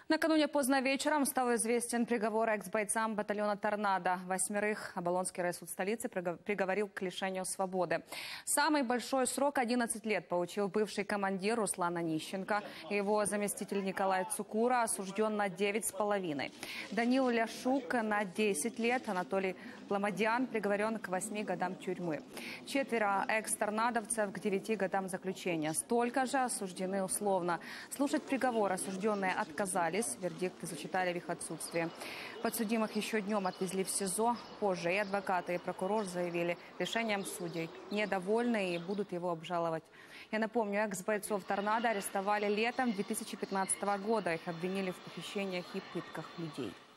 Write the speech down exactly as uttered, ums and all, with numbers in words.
Накануне поздно вечером стал известен приговор экс-бойцам батальона «Торнадо». Восьмерых Оболонский райсуд столицы приговорил к лишению свободы. Самый большой срок – одиннадцать лет получил бывший командир Руслан Онищенко. Его заместитель Николай Цукура осужден на девять с половиной. Данил Ляшук на десять лет. Анатолий Ломадян приговорен к восьми годам тюрьмы. Четверо экс-торнадовцев к девяти годам заключения. Столько же осуждены условно. Слушать приговор осужденные отказались. Вердикты зачитали в их отсутствие. Подсудимых еще днем отвезли в СИЗО. Позже и адвокаты, и прокурор заявили, решением судей недовольны и будут его обжаловать. Я напомню, экс-бойцов «Торнадо» арестовали летом две тысячи пятнадцатого года. Их обвинили в похищениях и пытках людей.